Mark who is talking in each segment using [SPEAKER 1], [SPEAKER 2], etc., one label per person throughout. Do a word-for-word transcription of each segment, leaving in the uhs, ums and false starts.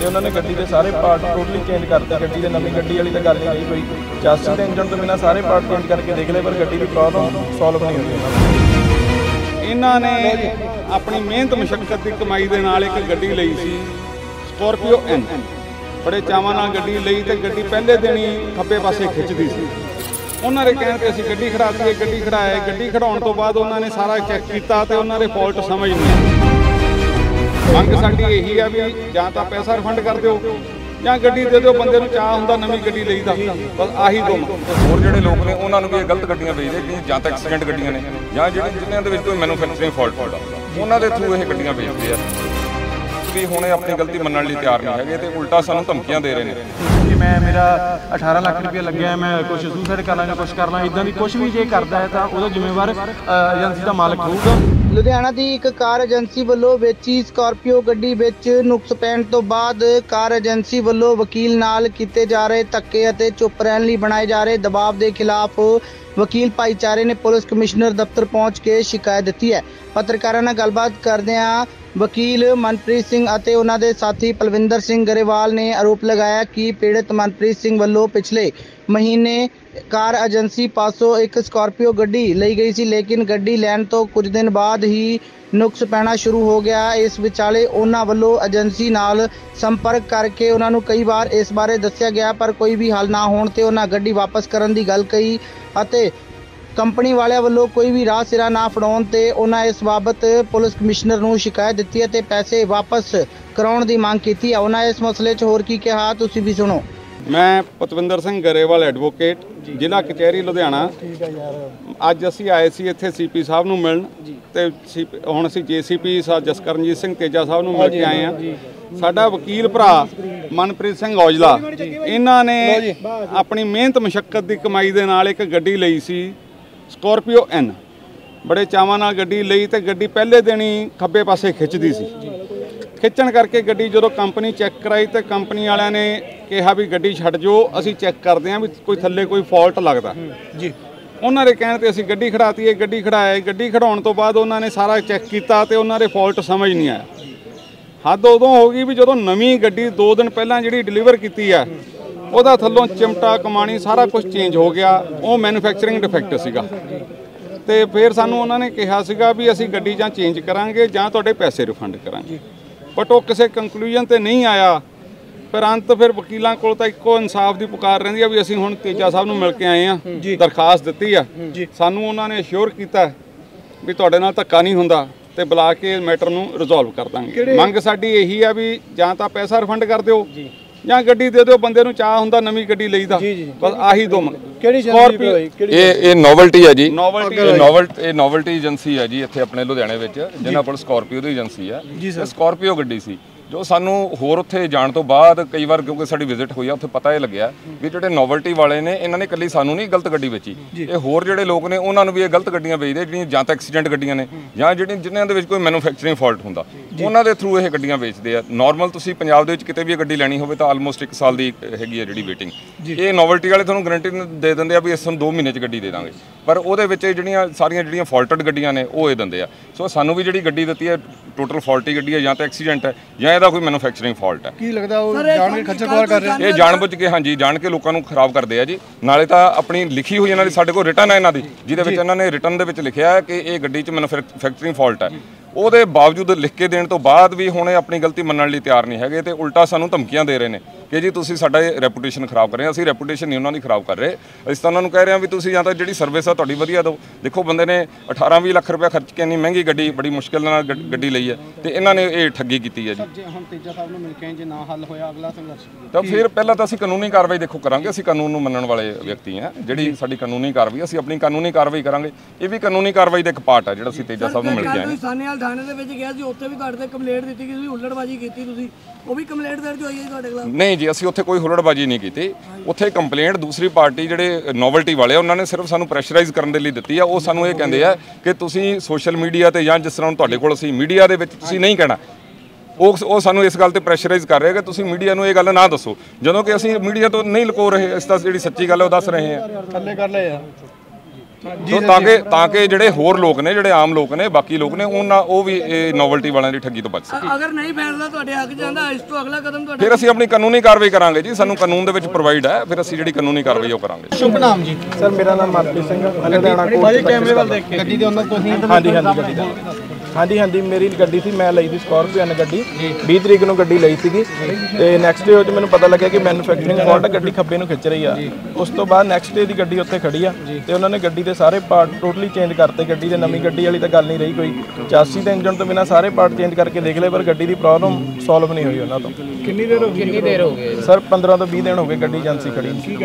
[SPEAKER 1] ਤੇ ਉਹਨਾਂ ਨੇ ਗੱਡੀ ਦੇ ਸਾਰੇ ਪਾਰਟ ਟੋਟਲੀ ਚੇਂਜ ਕਰਤੇ। ਗੱਡੀ ਦੇ ਨਵੀਂ ਗੱਡੀ ਵਾਲੀ ਤਾਂ ਗੱਲ ਹੀ ਨਹੀਂ ਕੋਈ, ਚਾਸੀ ਤੇ ਇੰਜਨ ਤੋਂ ਬਿਨਾਂ ਸਾਰੇ ਪਾਰਟ ਚੇਂਜ ਕਰਕੇ ਦੇਖ ਲਏ, ਪਰ ਗੱਡੀ ਦੀ ਪ੍ਰੋਬਲਮ ਸੋਲਵ ਨਹੀਂ ਹੁੰਦੀ।
[SPEAKER 2] ਇਹਨਾਂ ਨੇ ਆਪਣੀ ਮਿਹਨਤ ਮੁਸ਼ੱਕਤ ਦੀ ਕਮਾਈ ਦੇ ਨਾਲ ਇੱਕ ਗੱਡੀ ਲਈ ਸੀ ਸਕੋਰਪੀਓ ਐਨ। ਬੜੇ ਚਾਵਾਂ ਨਾਲ ਗੱਡੀ ਲਈ ਤੇ ਗੱਡੀ ਪਹਿਲੇ ਦਿਨ ਹੀ ਖੱਬੇ ਪਾਸੇ ਖਿੱਚਦੀ ਸੀ। ਉਹਨਾਂ ਦੇ ਕਹਿਣ 'ਤੇ ਅਸੀਂ ਗੱਡੀ ਖੜਾਤੀ ਹੈ, ਗੱਡੀ ਖੜਾਏ। ਗੱਡੀ ਖੜਾਉਣ ਤੋਂ ਬਾਅਦ ਉਹਨਾਂ ਨੇ ਸਾਰਾ ਚੈੱਕ ਕੀਤਾ ਤੇ ਉਹਨਾਂ ਦੇ ਫਾਲਟ ਸਮਝ ਨਹੀਂ। ਮੰਗ ਸਾਡੀ ਇਹੀ ਆ ਵੀ ਜਾਂ ਤਾਂ ਪੈਸਾ ਰਿਫੰਡ ਕਰ ਦਿਓ ਜਾਂ ਗੱਡੀ ਦੇ ਦਿਓ। ਬੰਦੇ ਨੂੰ ਚਾਹ ਹੁੰਦਾ ਨਵੀਂ ਗੱਡੀ ਲਈ ਦਾ, ਬਸ ਆਹੀ ਦੋ।
[SPEAKER 3] ਹੋਰ ਜਿਹੜੇ ਲੋਕ ਨੇ ਉਹਨਾਂ ਨੂੰ ਵੀ ਇਹ ਗਲਤ ਗੱਡੀਆਂ ਵੇਚਦੇ, ਜਿਹੜੀਆਂ ਜਾਂ ਤਾਂ ਐਕਸੀਡੈਂਟ ਗੱਡੀਆਂ ਨੇ ਜਾਂ ਜਿਹੜੇ ਜਿਨ੍ਹਾਂ ਦੇ ਵਿੱਚ ਕੋਈ ਮੈਨੂਫੈਕਚਰਿੰਗ ਫਾਲਟ ਹੁੰਦਾ, ਉਹਨਾਂ ਦੇ ਥਰੂ ਇਹ ਗੱਡੀਆਂ ਵੇਚਦੇ ਆ। ਵੀ ਹੁਣ ਇਹ ਆਪਣੀ ਗਲਤੀ ਮੰਨਣ ਲਈ ਤਿਆਰ ਨਹੀਂ ਹੈਗੇ ਤੇ ਉਲਟਾ ਸਾਨੂੰ ਧਮਕੀਆਂ ਦੇ ਰਹੇ ਨੇ
[SPEAKER 1] ਕਿ ਮੈਂ ਮੇਰਾ ਅਠਾਰਾਂ ਲੱਖ ਰੁਪਇਆ ਲੱਗਿਆ, ਮੈਂ ਕੁਛ ਸੁਸਾਈਡ ਕਰ ਲਾਂਗਾ, ਕੁਛ ਕਰ ਲਾਂ। ਇੱਦਾਂ ਦੀ ਕੁਛ ਵੀ ਜੇ ਕਰਦਾ ਹੈ ਤਾਂ ਉਹਦਾ ਜ਼ਿੰਮੇਵਾਰ ਏਜੰਸੀ ਦਾ ਮਾਲਕ ਹੋਊਗਾ।
[SPEAKER 4] ਲੁਧਿਆਣਾ ਦੀ ਇੱਕ ਕਾਰ ਏਜੰਸੀ ਵੱਲੋਂ ਵੇਚੀ ਸਕਾਰਪੀਓ ਗੱਡੀ ਵਿੱਚ ਨੁਕਸ ਪੈਣ ਤੋਂ ਬਾਅਦ ਕਾਰ ਏਜੰਸੀ ਵੱਲੋਂ ਵਕੀਲ ਨਾਲ ਕੀਤੇ ਜਾ ਰਹੇ ਧੱਕੇ ਅਤੇ ਚੁੱਪ ਰਹਿਣ ਲਈ ਬਣਾਏ ਜਾ ਰਹੇ ਦਬਾਅ ਦੇ ਖਿਲਾਫ ਵਕੀਲ ਭਾਈਚਾਰੇ ਨੇ ਪੁਲਿਸ ਕਮਿਸ਼ਨਰ ਦਫ਼ਤਰ ਪਹੁੰਚ ਕੇ ਸ਼ਿਕਾਇਤ ਦਿੱਤੀ ਹੈ। ਪੱਤਰਕਾਰਾਂ ਨਾਲ ਗੱਲਬਾਤ ਕਰਦਿਆਂ ਵਕੀਲ ਮਨਪ੍ਰੀਤ ਸਿੰਘ ਅਤੇ ਉਹਨਾਂ ਦੇ ਸਾਥੀ ਪਲਵਿੰਦਰ ਸਿੰਘ ਗਰੇਵਾਲ ਨੇ ਆਰੋਪ ਲਗਾਇਆ ਕਿ ਪੀੜਤ ਮਨਪ੍ਰੀਤ ਸਿੰਘ ਵੱਲੋਂ ਪਿਛਲੇ ਮਹੀਨੇ ਕਾਰ ਏਜੰਸੀ ਪਾਸੋਂ ਇੱਕ ਸਕਾਰਪੀਓ ਗੱਡੀ ਲਈ ਗਈ ਸੀ, ਲੇਕਿਨ ਗੱਡੀ ਲੈਣ ਤੋਂ ਕੁਝ ਦਿਨ ਬਾਅਦ ਹੀ ਨੁਕਸ ਪੈਣਾ ਸ਼ੁਰੂ ਹੋ ਗਿਆ। ਇਸ ਵਿਚਾਲੇ ਉਹਨਾਂ ਵੱਲੋਂ ਏਜੰਸੀ ਨਾਲ ਸੰਪਰਕ ਕਰਕੇ ਉਹਨਾਂ ਨੂੰ ਕਈ ਵਾਰ ਇਸ ਬਾਰੇ ਦੱਸਿਆ ਗਿਆ, ਪਰ ਕੋਈ ਵੀ ਹੱਲ ਨਾ ਹੋਣ ਤੇ ਉਹਨਾਂ ਗੱਡੀ ਵਾਪਸ ਕਰਨ ਦੀ ਗੱਲ ਕਹੀ ਅਤੇ ਕੰਪਨੀ ਵਾਲਿਆਂ ਵੱਲੋਂ ਕੋਈ ਵੀ ਰਾਹ ਸਿਰਾ ਨਾ ਫੜਾਉਣ ਤੇ ਉਹਨਾਂ ਇਸ ਬਾਬਤ ਪੁਲਿਸ ਕਮਿਸ਼ਨਰ ਨੂੰ ਸ਼ਿਕਾਇਤ ਦਿੱਤੀ ਅਤੇ ਪੈਸੇ ਵਾਪਸ ਕਰਾਉਣ ਦੀ ਮੰਗ ਕੀਤੀ ਹੈ। ਉਹਨਾਂ ਇਸ ਮਸਲੇ 'ਚ ਹੋਰ ਕੀ ਕਿਹਾ, ਤੁਸੀਂ ਵੀ ਸੁਣੋ।
[SPEAKER 2] ਮੈਂ ਪਤਵਿੰਦਰ ਸਿੰਘ ਗਰੇਵਾਲ ਐਡਵੋਕੇਟ, ਜ਼ਿਲ੍ਹਾ ਕਚਹਿਰੀ ਲੁਧਿਆਣਾ। ਅੱਜ ਅਸੀਂ ਆਏ ਸੀ ਇੱਥੇ ਸੀਪੀ ਸਾਹਿਬ ਨੂੰ ਮਿਲਣ ਤੇ ਹੁਣ ਅਸੀਂ ਜੇਸੀਪੀ ਸਾਹਿਬ ਜਸਕਰਨਜੀਤ ਸਿੰਘ ਤੇਜਾ ਸਾਹਿਬ ਨੂੰ ਮਿਲ ਕੇ ਆਏ ਹਾਂ। ਸਾਡਾ ਵਕੀਲ ਭਰਾ ਮਨਪ੍ਰੀਤ ਸਿੰਘ ਔਜਲਾ, ਇਹਨਾਂ ਨੇ ਆਪਣੀ ਮਿਹਨਤ ਮੁਸ਼ੱਕਤ ਦੀ ਕਮਾਈ ਦੇ ਨਾਲ ਇੱਕ ਗੱਡੀ ਲਈ ਸੀ ਸਕਾਰਪੀਓ ਐਨ। ਬੜੇ ਚਾਵਾਂ ਨਾਲ ਗੱਡੀ ਲਈ ਤੇ ਗੱਡੀ ਪਹਿਲੇ ਦਿਨ ਹੀ ਖੱਬੇ ਪਾਸੇ ਖਿੱਚਦੀ ਸੀ। ਖਿੱਚਣ ਕਰਕੇ ਗੱਡੀ ਜਦੋਂ ਕੰਪਨੀ ਚੈੱਕ ਕਰਾਈ ਤੇ ਕੰਪਨੀ ਵਾਲਿਆਂ ਨੇ ਕਿਹਾ ਵੀ ਗੱਡੀ ਛੱਡ ਜਾਓ, ਅਸੀਂ ਚੈੱਕ ਕਰਦੇ ਹਾਂ ਵੀ ਕੋਈ ਥੱਲੇ ਕੋਈ ਫਾਲਟ ਲੱਗਦਾ ਜੀ। ਉਹਨਾਂ ਦੇ ਕਹਿਣ 'ਤੇ ਅਸੀਂ ਗੱਡੀ ਖੜਾਤੀ ਹੈ, ਗੱਡੀ ਖੜਾਏ। ਗੱਡੀ ਖੜਾਉਣ ਤੋਂ ਬਾਅਦ ਉਹਨਾਂ ਨੇ ਸਾਰਾ ਚੈੱਕ ਕੀਤਾ ਤੇ ਉਹਨਾਂ ਦੇ ਫਾਲਟ ਸਮਝ ਨਹੀਂ ਆਇਆ। ਹੱਦ ਉਦੋਂ ਹੋ ਗਈ ਵੀ ਜਦੋਂ ਨਵੀਂ ਗੱਡੀ ਦੋ ਦਿਨ ਪਹਿਲਾਂ ਜਿਹੜੀ ਡਿਲੀਵਰ ਕੀਤੀ ਆ, ਉਹਦਾ ਥੱਲੋਂ ਚਿਮਟਾ ਕਮਾਣੀ ਸਾਰਾ ਕੁਝ ਚੇਂਜ ਹੋ ਗਿਆ। ਉਹ ਮੈਨੂਫੈਕਚਰਿੰਗ ਡਿਫੈਕਟ ਸੀਗਾ ਤੇ ਫਿਰ ਸਾਨੂੰ ਉਹਨਾਂ ਨੇ ਕਿਹਾ ਸੀਗਾ ਵੀ ਅਸੀਂ ਗੱਡੀ ਜਾਂ ਚੇਂਜ ਕਰਾਂਗੇ ਜਾਂ ਤੁਹਾਡੇ ਪੈਸੇ ਰਿਫੰਡ ਕਰਾਂਗੇ, ਬਟ ਉਹ ਕਿਸੇ ਕੰਕਲੂਜਨ ਤੇ ਨਹੀਂ ਆਇਆ। ਫਿਰ ਅੰਤ ਫਿਰ ਵਕੀਲਾਂ ਕੋਲ ਤਾਂ ਇੱਕੋ ਇਨਸਾਫ ਦੀ ਪੁਕਾਰ ਰਹਿੰਦੀ ਆ ਵੀ ਅਸੀਂ ਹੁਣ ਤੇਜਾ ਸਾਹਿਬ ਨੂੰ ਮਿਲ ਕੇ ਆਏ ਆ, ਦਰਖਾਸਤ ਦਿੱਤੀ ਆ। ਸਾਨੂੰ ਉਹਨਾਂ ਨੇ ਅਸ਼ੋਰ ਕੀਤਾ ਵੀ ਤੁਹਾਡੇ ਨਾਲ ਧੱਕਾ ਨਹੀਂ ਹੁੰਦਾ ਤੇ ਬੁਲਾ ਕੇ ਮੈਟਰ ਨੂੰ ਰਿਜ਼ੋਲਵ ਕਰ ਦਾਂਗੇ। ਮੰਗ ਸਾਡੀ ਇਹੀ ਆ ਵੀ ਜਾਂ ਤਾਂ ਪੈਸਾ ਰਿਫੰਡ ਕਰ ਦਿਓ ਜਾਂ ਗੱਡੀ ਦੇ ਦਿਓ। ਬੰਦੇ ਨੂੰ ਚਾਹ ਹੁੰਦਾ ਨਵੀਂ ਗੱਡੀ ਲਈ ਦਾ, ਬਸ ਆਹੀ ਦੋ ਮੰਗ।
[SPEAKER 3] ਸਕਾਰਪੀਓ ਇਹ ਇਹ ਨੋਵਲਟੀ ਹੈ ਜੀ, ਨੋਵਲਟੀ ਇਹ ਨੋਵਲਟੀ ਏਜੰਸੀ ਹੈ ਜੀ ਇੱਥੇ ਆਪਣੇ ਲੁਧਿਆਣੇ ਵਿੱਚ, ਜਿਹਨਾਂ ਕੋਲ ਸਕਾਰਪੀਓ ਦੀ ਏਜੰਸੀ ਆ। ਸਕਾਰਪੀਓ ਗੱਡੀ ਸੀ ਜੋ ਸਾਨੂੰ ਹੋਰ ਉੱਥੇ ਜਾਣ ਤੋਂ ਬਾਅਦ ਕਈ ਵਾਰ ਕਿਉਂਕਿ ਸਾਡੀ ਵਿਜ਼ਿਟ ਹੋਈ ਆ, ਉੱਥੇ ਪਤਾ ਇਹ ਲੱਗਿਆ ਵੀ ਜਿਹੜੇ ਨੋਵਲਟੀ ਵਾਲੇ ਨੇ ਇਹਨਾਂ ਨੇ ਇਕੱਲੀ ਸਾਨੂੰ ਨਹੀਂ ਗਲਤ ਗੱਡੀ ਵੇਚੀ, ਇਹ ਹੋਰ ਜਿਹੜੇ ਲੋਕ ਨੇ ਉਹਨਾਂ ਨੂੰ ਵੀ ਇਹ ਗਲਤ ਗੱਡੀਆਂ ਵੇਚਦੇ, ਜਿਹੜੀਆਂ ਜਾਂ ਤਾਂ ਐਕਸੀਡੈਂਟ ਗੱਡੀਆਂ ਨੇ ਜਾਂ ਜਿਹੜੀਆਂ ਜਿਨ੍ਹਾਂ ਦੇ ਵਿੱਚ ਕੋਈ ਮੈਨੂਫੈਕਚਰਿੰਗ ਫਾਲਟ ਹੁੰਦਾ, ਉਹਨਾਂ ਦੇ ਥਰੂ ਇਹ ਗੱਡੀਆਂ ਵੇਚਦੇ ਆ। ਨਾਰਮਲ ਤੁਸੀਂ ਪੰਜਾਬ ਦੇ ਵਿੱਚ ਕਿਤੇ ਵੀ ਗੱਡੀ ਲੈਣੀ ਹੋਵੇ ਤਾਂ ਆਲਮੋਸਟ ਇੱਕ ਸਾਲ ਦੀ ਹੈਗੀ ਆ ਜਿਹੜੀ ਵੇਟਿੰਗ। ਇਹ ਨੋਵਲਟੀ ਵਾਲੇ ਤੁਹਾਨੂੰ ਗਰੰਟੀ ਦੇ ਦਿੰਦੇ ਆ ਵੀ ਇਸ ਨੂੰ ਦੋ ਮਹੀਨੇ 'ਚ ਗੱਡੀ ਦੇ ਦਾਂਗੇ, ਪਰ ਉਹਦੇ ਵਿੱਚ ਜਿਹੜੀਆਂ ਸਾਰੀਆਂ ਜਿਹੜੀਆਂ ਫਾਲਟਡ ਗੱਡੀਆਂ ਨੇ ਉਹ ਇਹ ਦਿੰਦੇ ਆ। ਸੋ ਸਾਨੂੰ ਵੀ ਜਿਹੜੀ ਗੱਡੀ ਦਿੱਤੀ ਹੈ ਟੋਟਲ ਫਾਲਟੀ ਗੱਡੀ ਹੈ, ਜਾਂ ਤਾਂ ਐਕਸੀਡੈਂਟ ਹੈ ਜਾਂ ਇਹਦਾ ਕੋਈ ਮੈਨੂਫੈਕਚਰਿੰਗ ਫਾਲਟ ਹੈ।
[SPEAKER 1] ਕੀ ਲੱਗਦਾ ਉਹ ਜਾਣ ਕੇ ਖੱਜਲ ਖੁਆਰ ਕਰ ਰਹੇ?
[SPEAKER 3] ਇਹ ਜਾਣਬੁੱਝ ਕੇ, ਹਾਂਜੀ, ਜਾਣ ਕੇ ਲੋਕਾਂ ਨੂੰ ਖਰਾਬ ਕਰਦੇ ਆ ਜੀ। ਨਾਲੇ ਤਾਂ ਆਪਣੀ ਲਿਖੀ ਹੋਈ ਇਹਨਾਂ ਦੀ ਸਾਡੇ ਕੋਲ ਰਿਟਨ ਹੈ ਇਹਨਾਂ ਦੀ, ਜਿਹਦੇ ਵਿੱਚ ਇਹਨਾਂ ਨੇ ਰਿਟਨ ਦੇ ਵਿੱਚ ਲਿਖਿਆ ਹੈ ਕਿ ਇਹ ਗੱਡੀ 'ਚ ਮੈਨੂਫੈਕਚਰਿੰਗ ਫਾਲਟ ਹੈ। ਉਹਦੇ ਬਾਵਜੂਦ ਲਿਖ ਕੇ ਦੇਣ ਤੋਂ ਬਾਅਦ ਵੀ ਹੁਣ ਇਹ ਆਪਣੀ ਗਲਤੀ ਮੰਨਣ ਲਈ ਤਿਆਰ ਨਹੀਂ ਹੈਗੇ ਤੇ ਉਲਟਾ ਸਾਨੂੰ ਧਮਕੀਆਂ ਦੇ ਰਹੇ ਨੇ ਕਿ ਜੀ ਤੁਸੀਂ ਸਾਡਾ ਰੈਪੂਟੇਸ਼ਨ ਖਰਾਬ ਕਰ ਰਹੇ। ਅਸੀਂ ਰੈਪੂਟੇਸ਼ਨ ਨਹੀਂ ਉਹਨਾਂ ਦੀ ਖਰਾਬ ਕਰ ਰਹੇ, ਅਸੀਂ ਤਾਂ ਉਹਨਾਂ ਨੂੰ ਕਹਿ ਰਹੇ ਹਾਂ ਵੀ ਤੁਸੀਂ ਜਾਂ ਤਾਂ ਜਿਹੜੀ ਸਰਵਿਸ ਆ ਤੁਹਾਡੀ ਵਧੀਆ ਦਿਓ। ਦੇਖੋ ਬੰਦੇ ਨੇ ਅਠਾਰਾਂ ਵੀਹ ਲੱਖ ਰੁਪਇਆ ਖਰਚ ਕੇ ਇੰਨੀ ਮਹਿੰਗੀ ਗੱਡੀ ਬੜੀ ਮੁਸ਼ਕਿਲ ਨਾਲ ਗੱਡੀ ਲਈ ਹੈ ਤੇ ਇਹਨਾਂ ਨੇ ਇਹ ਠੱਗੀ ਕੀਤੀ ਹੈ ਜੀ।
[SPEAKER 4] ਹੁਣ ਤੇਜਾ ਸਾਹਿਬ ਨੂੰ ਮਿਲ ਕੇ ਜੇ ਨਾ ਹੱਲ ਹੋਇਆ ਅਗਲਾ ਸੰਘਰਸ਼
[SPEAKER 3] ਤਾਂ ਫਿਰ ਪਹਿਲਾਂ ਤਾਂ ਅਸੀਂ ਕਾਨੂੰਨੀ ਕਾਰਵਾਈ ਦੇਖੋ ਕਰਾਂਗੇ। ਅਸੀਂ ਕਾਨੂੰਨ ਨੂੰ ਮੰਨਣ ਵਾਲੇ ਵਿਅਕਤੀ ਹਾਂ, ਜਿਹੜੀ ਸਾਡੀ ਕਾਨੂੰਨੀ ਕਾਰਵਾਈ ਅਸੀਂ ਆਪਣੀ ਕਾਨੂੰਨੀ ਕਾਰਵਾਈ ਕਰਾਂਗੇ। ਇਹ ਵੀ ਕਾਨੂੰਨੀ ਕਾਰਵਾਈ ਦਾ ਇੱਕ ਪਾਰਟ ਹੈ ਜਿਹੜਾ ਅਸੀਂ ਤੇਜਾ ਸਾਹਿਬ ਨੂੰ ਮਿਲ ਕੇ ਆਏ।
[SPEAKER 5] ਸਾਨੇਵਾਲ ਥਾਣੇ ਦੇ ਵਿੱਚ ਗਿਆ ਸੀ, ਉੱਥੇ ਵੀ ਤੁਹਾਡੇ ਤੇ ਕੰਪਲੇਂਟ ਦਿੱਤੀ ਕਿ ਤੁਸੀਂ ਹੁੱਲੜਬਾਜ਼ੀ ਕੀਤੀ, ਤੁਸੀਂ ਉਹ ਵੀ ਕੰਪਲੇਂਟ ਦਰਜ ਹੋਈ ਹੈ ਤੁਹਾਡੇ ਖਿਲਾਫ?
[SPEAKER 3] ਨਹੀਂ ਜੀ, ਅਸੀਂ ਉੱਥੇ ਕੋਈ ਹੁੱਲੜਬਾਜ਼ੀ ਨਹੀਂ ਕੀਤੀ। ਉੱਥੇ ਕੰਪਲੇਂਟ ਦੂਸਰੀ ਪਾਰਟੀ ਜਿਹੜੇ ਨੋਵਲਟੀ ਵਾਲੇ ਉਹਨਾਂ ਨੇ ਸਿਰਫ ਸਾਨੂੰ ਪ੍ਰੈਸ਼ਰਾਈਜ਼ ਕਰਨ ਦੇ ਲਈ ਦਿੱਤੀ ਆ। ਉਹ ਸਾਨੂੰ ਇਹ ਕਹਿੰਦੇ ਆ ਕਿ ਤੁਸੀਂ ਸੋਸ਼ਲ ਮੀਡੀਆ ਤੇ ਜਾਂ ਜਿਸ ਤਰ੍ਹਾਂ ਤੁਹਾਡੇ ਕੋਲ ਅਸੀਂ ਮੀਡੀਆ ਦੇ ਵਿੱਚ ਤੁਸੀਂ ਨਹੀਂ ਕਹਿਣਾ, ਉਹ ਉਹ ਸਾਨੂੰ ਇਸ ਗੱਲ ਤੇ ਪ੍ਰੈਸ਼ਰਾਈਜ਼ ਕਰ ਰਹੇ ਕਿ ਤੁਸੀਂ ਮੀਡੀਆ ਨੂੰ ਇਹ ਗੱਲ ਨਾ ਦੱਸੋ, ਜਦੋਂ ਕਿ ਅਸੀਂ ਮੀਡੀਆ ਤੋਂ ਨਹੀਂ ਲੁਕੋ ਰਹੇ। ਇਸ ਦਾ ਜਿਹੜੀ ਸੱਚੀ ਗੱਲ ਹੈ ਉਹ ਦੱਸ ਰਹੇ ਹਾਂ।
[SPEAKER 1] ਥੱਲੇ ਕਰ ਲਿਆ
[SPEAKER 3] ਸੋ ਤਾਂ ਕਿ ਤਾਂ ਕਿ ਜਿਹੜੇ ਹੋਰ ਲੋਕ ਨੇ, ਜਿਹੜੇ ਆਮ ਲੋਕ ਨੇ, ਬਾਕੀ ਲੋਕ ਨੇ, ਉਹਨਾਂ ਉਹ ਵੀ ਇਹ ਨੋਵਲਟੀ ਵਾਲਿਆਂ ਦੀ ਠੱਗੀ ਤੋਂ ਬਚ ਸਕਣ।
[SPEAKER 5] ਅਗਰ ਨਹੀਂ ਫੈਸਲਾ ਤੁਹਾਡੇ ਹੱਕ ਜਾਂਦਾ ਇਸ ਤੋਂ ਅਗਲਾ ਕਦਮ ਤੁਹਾਡਾ?
[SPEAKER 3] ਫਿਰ ਅਸੀਂ ਆਪਣੀ ਕਾਨੂੰਨੀ ਕਾਰਵਾਈ ਕਰਾਂਗੇ ਜੀ, ਸਾਨੂੰ ਕਾਨੂੰਨ ਦੇ ਵਿੱਚ ਪ੍ਰੋਵਾਈਡ ਹੈ, ਫਿਰ ਅਸੀਂ ਜਿਹੜੀ ਕਾਨੂੰਨੀ ਕਾਰਵਾਈ ਉਹ ਕਰਾਂਗੇ।
[SPEAKER 4] ਸ਼ੁਭ ਨਾਮ ਜੀ?
[SPEAKER 1] ਸਰ ਮੇਰਾ ਨਾਮ ਮਨਪ੍ਰੀਤ ਸਿੰਘ ਹੈ, ਲੁਧਿਆਣਾ ਕੋਲ।
[SPEAKER 4] ਕੈਮਰੇ ਵੱਲ ਦੇਖ ਕੇ ਗੱਡੀ ਦੇ ਉਹਨਾਂ ਤੁਸੀਂ?
[SPEAKER 1] ਹਾਂਜੀ ਹਾਂਜੀ ਗੱਡੀ ਦਾ ਹਾਂਜੀ ਹਾਂਜੀ ਮੇਰੀ ਗੱਡੀ ਸੀ, ਮੈਂ ਲਈ ਸੀ ਸਕੋਰਪੀਓ ਐਨ ਗੱਡੀ, ਵੀਹ ਤਰੀਕ ਨੂੰ ਗੱਡੀ ਲਈ ਸੀਗੀ ਤੇ ਨੈਕਸਟ ਡੇ ਉਹ 'ਚ ਮੈਨੂੰ ਪਤਾ ਲੱਗਿਆ ਕਿ ਮੈਨੂਫੈਕਚਰਿੰਗ ਫਾਲਟ, ਗੱਡੀ ਖੱਬੇ ਨੂੰ ਖਿੱਚ ਰਹੀ ਆ। ਉਸ ਤੋਂ ਬਾਅਦ ਨੈਕਸਟ ਡੇ ਦੀ ਗੱਡੀ ਉੱਥੇ ਖੜੀ ਆ ਤੇ ਉਹਨਾਂ ਨੇ ਗੱਡੀ ਦੇ ਸਾਰੇ ਪਾਰਟ ਟੋਟਲੀ ਚੇਂਜ ਕਰਤੇ। ਗੱਡੀ ਦੇ ਨਵੀਂ ਗੱਡੀ ਵਾਲੀ ਤਾਂ ਗੱਲ ਨਹੀਂ ਰਹੀ ਕੋਈ, ਚਾਸੀ ਤੇ ਇੰਜਨ ਤੋਂ ਬਿਨਾਂ ਸਾਰੇ ਪਾਰਟ ਚੇਂਜ ਕਰਕੇ ਦੇਖ ਲਏ, ਪਰ ਗੱਡੀ ਦੀ ਪ੍ਰੋਬਲਮ ਸੋਲਵ ਨਹੀਂ ਹੋਈ ਉਹਨਾਂ ਤੋਂ।
[SPEAKER 5] ਕਿੰਨੀ ਦੇਰ ਹੋ ਗਈ? ਕਿੰਨੀ ਦੇਰ ਹੋ ਗਈ
[SPEAKER 1] ਸਰ ਪੰਦਰਾਂ ਤੋਂ ਵੀਹ ਦਿਨ ਹੋ ਗਏ ਗੱਡੀ ਏਜੰਸੀ ਖੜੀ।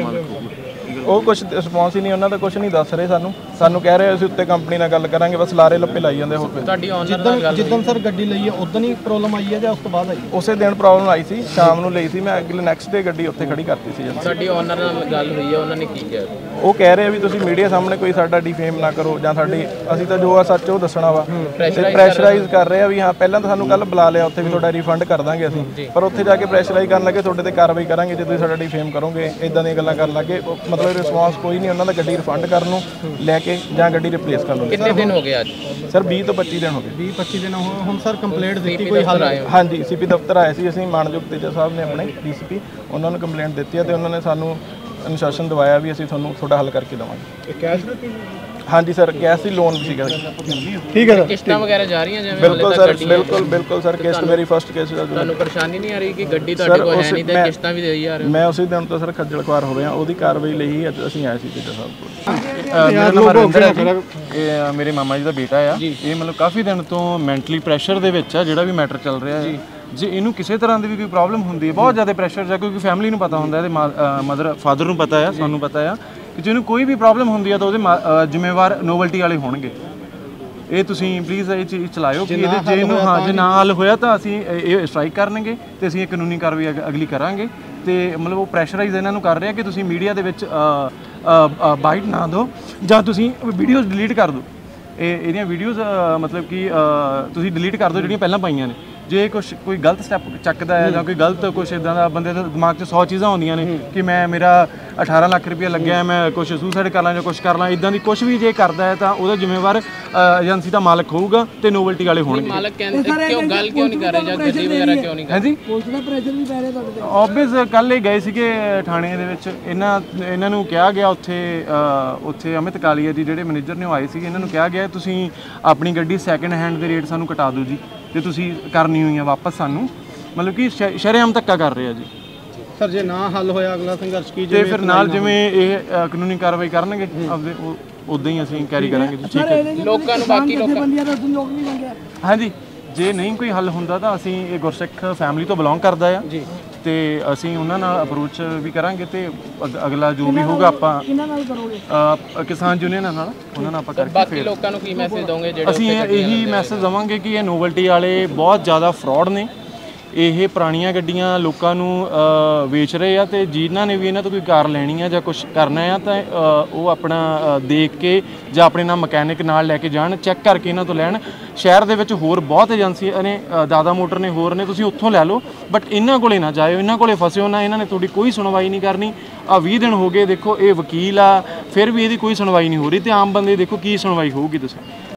[SPEAKER 1] ਉਹ ਕੁਝ ਰਿਸਪੌਂਸ ਹੀ ਨਹੀਂ, ਉਹਨਾਂ ਦਾ ਕੁਝ ਨਹੀਂ ਦੱਸ ਰਹੇ ਸਾਨੂੰ ਸਾਨੂੰ ਕਹਿ ਰਹੇ ਅਸੀਂ ਉੱਤੇ ਕੰਪਨੀ ਨਾਲ ਗੱਲ ਕਰਾਂਗੇ, ਬਸ ਲਾਰੇ ਲੱਪੇ ਲਾਈ ਜਾਂਦੇ। ਹੋਰ
[SPEAKER 5] ਤੁਹਾਡੀ ਆਨਰ ਨਾਲ ਗੱਲ?
[SPEAKER 4] ਜਿੱਦਣ ਸਰ ਗੱਡੀ ਲਈ ਹੈ ਉਦੋਂ ਹੀ ਪ੍ਰੋਬਲਮ ਆਈ ਹੈ ਜਾਂ ਉਸ ਤੋਂ ਬਾਅਦ ਆਈ?
[SPEAKER 1] ਉਸੇ ਦਿਨ ਪ੍ਰੋਬਲਮ ਆਈ ਸੀ, ਸ਼ਾਮ ਨੂੰ ਲਈ ਸੀ ਮੈਂ, ਅਗਲੇ ਨੈਕਸਟ ਡੇ ਗੱਡੀ ਉੱਥੇ ਖੜੀ ਕਰਤੀ ਸੀ।
[SPEAKER 5] ਸਾਡੀ ਆਨਰ ਨਾਲ ਗੱਲ ਹੋਈ ਹੈ, ਉਹਨਾਂ ਨੇ ਕੀ ਕਿਹਾ?
[SPEAKER 1] ਉਹ ਕਹਿ ਰਹੇ ਵੀ ਤੁਸੀਂ ਮੀਡੀਆ ਸਾਹਮਣੇ ਕੋਈ ਸਾਡਾ ਡਿਫੇਮ ਨਾ ਕਰੋ, ਜਾਂ ਸਾਡੀ ਅਸੀਂ ਤਾਂ ਜੋ ਆ ਸੱਚ ਉਹ ਦੱਸਣਾ ਵਾ। ਤੇ ਪ੍ਰੈਸ਼ਰਾਈਜ਼ ਕਰ ਰਹੇ ਆ ਵੀ ਹਾਂ ਪਹਿਲਾਂ ਤਾਂ ਸਾਨੂੰ ਕੱਲ ਬੁਲਾ ਲਿਆ ਉੱਥੇ ਵੀ ਤੁਹਾਡਾ ਰਿਫੰਡ ਕਰ ਦਾਂਗੇ ਅਸੀਂ, ਪਰ ਉੱਥੇ ਜਾ ਕੇ ਪ੍ਰੈਸ਼ਰਾਈਜ਼ ਕਰਨ ਲੱਗੇ ਤੁਹਾਡੇ ਤੇ ਕਾਰਵਾਈ ਕਰਾਂਗੇ ਜੇ ਤੁਸੀਂ ਸਾਡਾ ਡਿਫੇਮ ਕਰੋਗੇ, ਇਦਾਂ ਦੀਆਂ ਗੱਲਾਂ ਕਰਨ ਲੱਗੇ। ਮਤਲਬ ਰਿਸਪੌਂਸ ਕੋਈ ਨਹੀਂ ਉਹਨਾਂ ਦਾ ਗੱਡੀ ਰਿਫੰਡ ਕਰਨ ਨੂੰ ਲੈ ਕੇ ਜਾਂ ਗੱਡੀ ਰਿਪਲੇਸ ਕਰ ਲਓ।
[SPEAKER 5] ਕਿੰਨੇ ਦਿਨ ਹੋ ਗਏ ਅੱਜ?
[SPEAKER 1] ਸਰ ਵੀਹ ਤੋਂ ਪੱਚੀ ਦਿਨ ਹੋ ਗਏ।
[SPEAKER 4] ਵੀਹ ਪੱਚੀ ਦਿਨ ਹੋ ਹੁਣ ਸਰ ਕੰਪਲੇਂਟ ਦਿੱਤੀ ਕੋਈ ਹੱਲ?
[SPEAKER 1] ਹਾਂਜੀ ਸੀਪੀ ਦਫ਼ਤਰ ਆਏ ਸੀ ਅਸੀਂ, ਮਾਨਯੋਗ ਤੇਜਾ ਸਾਹਿਬ ਨੇ ਆਪਣੇ ਡੀਸੀਪੀ, ਉਹਨਾਂ ਨੂੰ ਕੰਪਲੇਂਟ ਦਿੱਤੀ ਹੈ ਤੇ ਉਹਨਾਂ ਨੇ ਸਾਨੂੰ ਅਨੁਸ਼ਾਸਨ ਦਵਾਇਆ ਵੀ ਅਸੀਂ ਤੁਹਾਨੂੰ ਤੁਹਾਡਾ ਹੱਲ ਕਰਕੇ ਦੇਵਾਂਗੇ।
[SPEAKER 4] ਕੈਸ਼ ਦਿੱਤੀ?
[SPEAKER 1] ਹਾਂਜੀ ਸਰ ਕੈਸ਼ ਹੀ ਲੋਨ ਸੀਗਾ।
[SPEAKER 4] ਠੀਕ ਹੈ ਸਰ।
[SPEAKER 5] ਕਿਸ਼ਤਾਂ ਵਗੈਰਾ ਜਾ ਰਹੀਆਂ ਜਿਵੇਂ?
[SPEAKER 1] ਬਿਲਕੁਲ ਸਰ ਬਿਲਕੁਲ ਬਿਲਕੁਲ ਸਰ, ਕਿਸ਼ਤ ਮੇਰੀ ਫਸਟ ਕਿਸ਼ਤ ਦਾ।
[SPEAKER 5] ਤੁਹਾਨੂੰ ਪਰੇਸ਼ਾਨੀ ਨਹੀਂ ਆ ਰਹੀ ਕਿ ਗੱਡੀ ਤੁਹਾਡੇ ਕੋਲ ਹੈ ਨਹੀਂ ਤੇ ਕਿਸ਼ਤਾਂ ਵੀ ਦੇਈ ਜਾ ਰਹੇ?
[SPEAKER 1] ਮੈਂ ਉਸੇ ਦਿਨ ਤੋਂ ਸਰ ਖੱਜਲ ਖੁਆਰ ਹੋ ਰਿਹਾ, ਉਹਦੀ ਕਾਰਵਾਈ ਲਈ ਹੀ ਅੱਜ ਅਸੀਂ ਆਏ ਸੀ ਤੇਜਾ ਸਾਹਿਬ ਕੋਲ।
[SPEAKER 6] ਮੇਰਾ ਨਾਮ ਹਰਿੰਦਰ ਹੈ ਜੀ, ਇਹ ਮੇਰੇ ਮਾਮਾ ਜੀ ਦਾ ਬੇਟਾ ਆ। ਇਹ ਮਤਲਬ ਕਾਫੀ ਦਿਨ ਤੋਂ ਮੈਂਟਲੀ ਪ੍ਰੈਸ਼ਰ ਦੇ ਵਿੱਚ ਆ, ਜਿਹੜਾ ਵੀ ਮੈਟਰ ਚੱਲ ਰਿਹਾ ਹੈ। ਜੇ ਇਹਨੂੰ ਕਿਸੇ ਤਰ੍ਹਾਂ ਦੀ ਵੀ ਕੋਈ ਪ੍ਰੋਬਲਮ ਹੁੰਦੀ ਹੈ, ਬਹੁਤ ਜ਼ਿਆਦਾ ਪ੍ਰੈਸ਼ਰ ਜਾਂ ਕਿਉਂਕਿ ਫੈਮਿਲੀ ਨੂੰ ਪਤਾ ਹੁੰਦਾ, ਇਹਦੇ ਮਦਰ ਫਾਦਰ ਨੂੰ ਪਤਾ ਆ, ਸਾਨੂੰ ਪਤਾ ਆ ਕਿ ਜੇ ਇਹਨੂੰ ਕੋਈ ਵੀ ਪ੍ਰੋਬਲਮ ਹੁੰਦੀ ਆ ਤਾਂ ਉਹਦੇ ਜ਼ਿੰਮੇਵਾਰ ਨੋਵਲਟੀ ਵਾਲੇ ਹੋਣਗੇ। ਇਹ ਤੁਸੀਂ ਪਲੀਜ਼ ਇਹ ਚੀਜ਼ ਚਲਾਇਓ ਕਿ ਇਹਦੇ ਜੇ ਇਹਨੂੰ ਹਾਂ ਜੇ ਨਾ ਹੱਲ ਹੋਇਆ ਤਾਂ ਅਸੀਂ ਇਹ ਸਟ੍ਰਾਈਕ ਕਰਨਗੇ ਤੇ ਅਸੀਂ ਇਹ ਕਾਨੂੰਨੀ ਕਾਰਵਾਈ ਅਗਲੀ ਕਰਾਂਗੇ। ਤੇ ਮਤਲਬ ਉਹ ਪ੍ਰੈਸ਼ਰਾਈਜ਼ ਇਹਨਾਂ ਨੂੰ ਕਰ ਰਿਹਾ ਕਿ ਤੁਸੀਂ ਮੀਡੀਆ ਦੇ ਵਿੱਚ ਬਾਈਟ ਨਾ ਦਿਓ ਜਾਂ ਤੁਸੀਂ ਵੀਡੀਓਜ਼ ਡਿਲੀਟ ਕਰ ਦਿਓ। ਇਹ ਇਹਦੀਆਂ ਵੀਡੀਓਜ਼ ਮਤਲਬ ਕਿ ਤੁਸੀਂ ਡਿਲੀਟ ਕਰ ਦਿਓ ਜਿਹੜੀਆਂ ਪਹਿਲਾਂ ਪਾਈਆਂ ਨੇ। ਜੇ ਕੁਛ ਕੋਈ ਗਲਤ ਸਟੈਪ ਚੱਕਦਾ ਹੈ ਜਾਂ ਕੋਈ ਗਲਤ ਕੁਛ ਇਦਾਂ ਦਾ, ਬੰਦੇ ਦੇ ਦਿਮਾਗ 'ਚ ਸੌ ਚੀਜ਼ਾਂ ਆਉਂਦੀਆਂ ਨੇ ਕਿ ਮੈਂ ਮੇਰਾ ਅਠਾਰਾਂ ਲੱਖ ਰੁਪਇਆ ਲੱਗਿਆ, ਮੈਂ ਕੁਛ ਸੁਸਾਈਡ ਕਰ ਲਾਂ ਜਾਂ ਕੁਛ ਕਰ ਲਾਂ, ਇਦਾਂ ਦੀ ਕੁਛ ਵੀ ਜੇ ਕਰਦਾ ਹੈ ਤਾਂ ਉਹਦਾ ਜ਼ਿੰਮੇਵਾਰ ਏਜੰਸੀ ਦਾ ਮਾਲਕ ਹੋਊਗਾ ਤੇ ਨੋਵਲਟੀ ਵਾਲੇ ਹੋਣਗੇ।
[SPEAKER 5] ਮਾਲਕ ਕਹਿੰਦੇ ਕਿਉਂ ਗੱਲ ਕਿਉਂ ਨਹੀਂ ਕਰ ਰਹੇ ਜਾਂ ਗੱਡੀ ਵਗੈਰਾ ਕਿਉਂ ਨਹੀਂ ਕਰ ਰਹੇ?
[SPEAKER 6] ਹਾਂਜੀ
[SPEAKER 5] ਪੁਲਿਸ ਦਾ ਪ੍ਰੈਸ਼ਰ ਵੀ ਪੈ ਰਿਹਾ ਤੁਹਾਡੇ ਤੇ?
[SPEAKER 6] ਆਬਵੀਅਸ ਕੱਲ੍ਹ ਇਹ ਗਏ ਸੀਗੇ ਥਾਣੇ ਦੇ ਵਿੱਚ, ਇਹਨਾਂ ਇਹਨਾਂ ਨੂੰ ਕਿਹਾ ਗਿਆ ਉੱਥੇ ਉੱਥੇ ਅਮਿਤ ਕਾਲੀਆ ਜੀ ਜਿਹੜੇ ਮੈਨੇਜਰ ਨੇ ਉਹ ਆਏ ਸੀਗੇ, ਇਹਨਾਂ ਨੂੰ ਕਿਹਾ ਗਿਆ ਤੁਸੀਂ ਆਪਣੀ ਗੱਡੀ ਸੈਕਿੰਡ ਹੈਂਡ ਦੇ ਰੇਟ ਸਾਨੂੰ ਘਟਾ ਦਿਓ ਜੀ, ਤੇ ਤੁਸੀਂ ਕਰਨੀ ਹੋਈ ਆ ਵਾਪਸ ਸਾਨੂੰ, ਮਤਲਬ ਕਿ ਸ਼ਰੇਆਮ ਧੱਕਾ ਕਰ ਰਹੇ ਆ ਜੀ।
[SPEAKER 4] ਸਰ ਜੇ ਨਾ ਹੱਲ ਹੋਇਆ ਅਗਲਾ ਸੰਘਰਸ਼ ਕੀ?
[SPEAKER 6] ਤੇ ਫਿਰ ਨਾਲ ਜਿਵੇਂ ਇਹ ਕਾਨੂੰਨੀ ਕਾਰਵਾਈ ਕਰਨਗੇ ਆਪਦੇ ਉਦਾਂ ਹੀ ਅਸੀਂ ਕੈਰੀ ਕਰਾਂਗੇ ਜੀ। ਠੀਕ ਹੈ
[SPEAKER 5] ਲੋਕਾਂ ਨੂੰ ਬਾਕੀ ਲੋਕਾਂ ਦਾ ਸੰਯੋਗ ਨਹੀਂ ਮੰਗਿਆ?
[SPEAKER 6] ਹਾਂਜੀ ਜੇ ਨਹੀਂ ਕੋਈ ਹੱਲ ਹੁੰਦਾ ਤਾਂ ਅਸੀਂ ਇਹ ਗੁਰਸਿੱਖ ਫੈਮਿਲੀ ਤੋਂ ਬਿਲੋਂਗ ਕਰਦਾ ਆ ਜੀ, ਤੇ ਅਸੀਂ ਉਹਨਾਂ ਨਾਲ ਅਪਰੋਚ ਵੀ ਕਰਾਂਗੇ ਤੇ ਅਗਲਾ ਜੋ ਵੀ ਹੋਊਗਾ ਆਪਾਂ
[SPEAKER 5] ਕਿਹਨਾਂ ਨਾਲ ਕਰੋਗੇ?
[SPEAKER 6] ਕਿਸਾਨ ਯੂਨੀਅਨ ਨਾਲ ਉਹਨਾਂ ਨਾਲ ਆਪਾਂ ਕਰਕੇ
[SPEAKER 5] ਬਾਕੀ ਲੋਕਾਂ ਨੂੰ ਕੀ ਮੈਸੇਜ ਦੋਗੇ ਜਿਹੜੇ
[SPEAKER 6] ਅਸੀਂ ਇਹੀ ਮੈਸੇਜ ਦੇਵਾਂਗੇ ਕਿ ਇਹ ਨੋਵਲਟੀ ਵਾਲੇ ਬਹੁਤ ਜ਼ਿਆਦਾ ਫਰਾਡ ਨੇ। ਇਹ ਪੁਰਾਣੀਆਂ ਗੱਡੀਆਂ ਲੋਕਾਂ ਨੂੰ ਵੇਚ ਰਹੇ ਆ ਤੇ ਜਿਨ੍ਹਾਂ ਨੇ ਵੀ ਇਹਨਾਂ ਤੋਂ ਕੋਈ ਕਾਰ ਲੈਣੀ ਆ ਜਾਂ ਕੁਝ ਕਰਨਾ ਆ ਤਾਂ ਉਹ ਆਪਣਾ ਦੇਖ ਕੇ ਜਾਂ ਆਪਣੇ ਨਾਲ ਮਕੈਨਿਕ ਨਾਲ ਲੈ ਕੇ ਜਾਣ, ਚੈੱਕ ਕਰਕੇ ਇਹਨਾਂ ਤੋਂ ਲੈਣ। ਸ਼ਹਿਰ ਦੇ ਵਿੱਚ ਹੋਰ ਬਹੁਤ ਏਜੰਸੀਆਂ ਨੇ, ਦਾਦਾ ਮੋਟਰ ਨੇ, ਹੋਰ ਨੇ, ਤੁਸੀਂ ਉੱਥੋਂ ਲੈ ਲਓ, ਬਟ ਇਹਨਾਂ ਕੋਲੇ ਨਾ ਜਾਇਓ, ਇਹਨਾਂ ਕੋਲੇ ਫਸਿਓ ਨਾ। ਇਹਨਾਂ ਨੇ ਤੁਹਾਡੀ ਕੋਈ ਸੁਣਵਾਈ ਨਹੀਂ ਕਰਨੀ। ਆ ਵੀਹ ਦਿਨ ਹੋ ਗਏ, ਦੇਖੋ ਇਹ ਵਕੀਲ ਆ ਫਿਰ ਵੀ ਇਹਦੀ ਕੋਈ ਸੁਣਵਾਈ ਨਹੀਂ ਹੋ ਰਹੀ, ਤੇ ਆਮ ਬੰਦੇ ਦੇਖੋ ਕੀ ਸੁਣਵਾਈ ਹੋਊਗੀ ਤੁਸੀਂ।